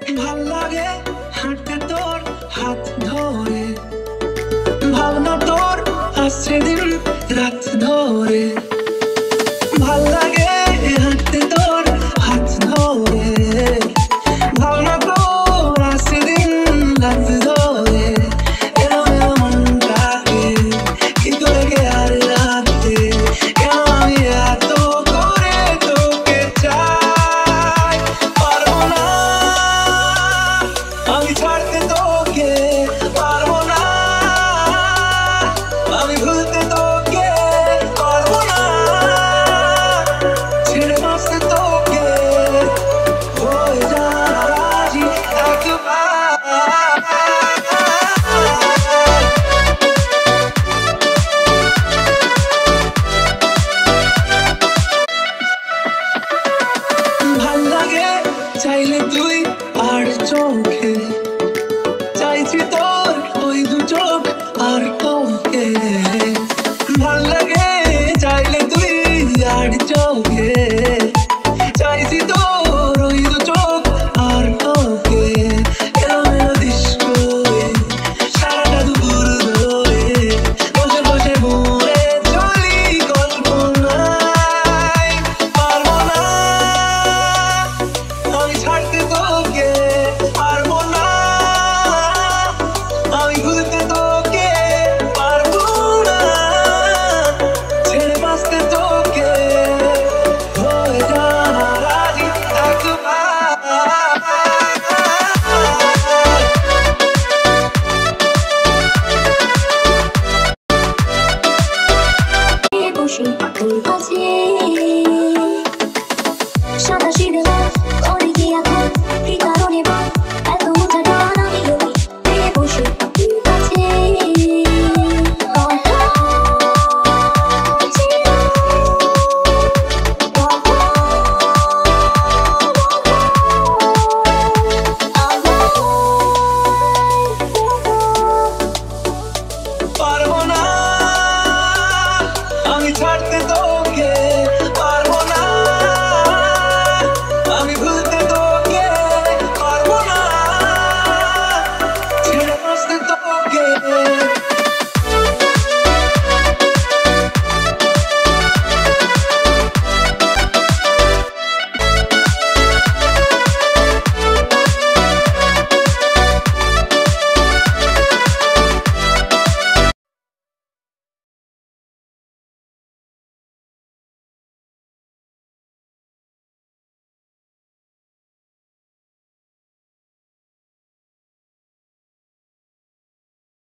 ভাল লাগে হাঁটতে তোর হাত ধরে, ভাবনা তোর আসছে দিন রাত ধরে। ভাল লাগে হাঁটতে তোর হাত ধরে, ভাবনা তোর আসছে দিন রাত ধরে। এলো এলো মনটাকে কি করে কে আর রাখতে, কেন আমি এত করে তোকে চাই। পারবো না আমি ছাড়তে তোকে, পারবো না আমি ভুলতে তোকে, পারবো না ছেড়ে বাঁচতে তোকে। হয়ে যা রাজি একবার। ভাল লাগে চাইলে তুই আর চোখে, চাইছি তোর ওই দু চোখ আর তোকে। ভাল লাগে চাইলে তুই আর চোখে, চাইছি তোর ওই দু চোখ আর তোকে। এলোমেলো ডিস্কো সারাটা দুপুর ধরে বসে বসে মরে চলি কল্পনায়। পারবো না আমি ছাড়তে তোকে,